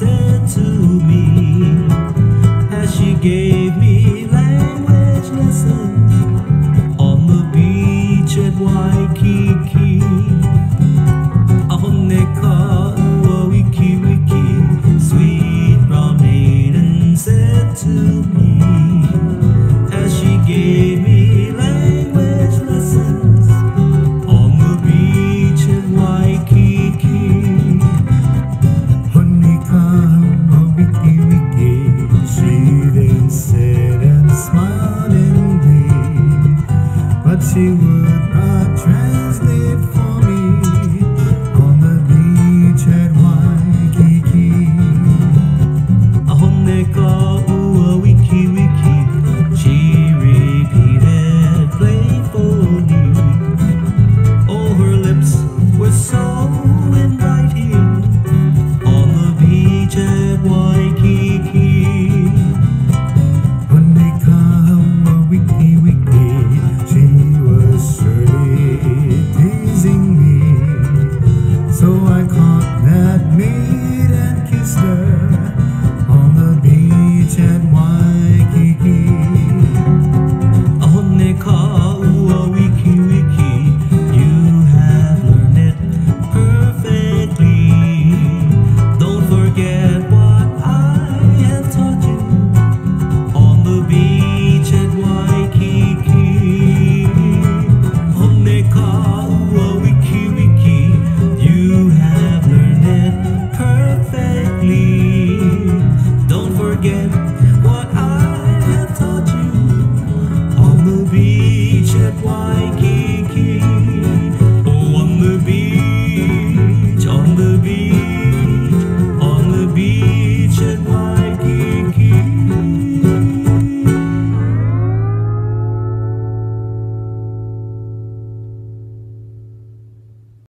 said to me as she gave me language lessons on the beach at Waikiki. Ahoneka ua wiki wiki, sweet brown maiden said to me as she gave me language lessons on the beach at Waikiki. Ahoneka ua wiki wiki, she then said and smiled indeed, but she would not translate for me on the beach at Waikiki. Ahoneka ua wiki wiki, she repeated playfully. Oh, her lips were so inviting on the beach at Waikiki. Ahoneka ua wiki wiki, she was surely teasing me, so I caught that maid and kissed her on the beach at Waikiki. Ahoneka ua wiki wiki, you have learned it perfectly. Don't forget what I have taught you on the beach at Waikiki. Ahoneka ua wiki wiki, you have learned it perfectly. Don't forget what I have taught you on the beach at Waikiki.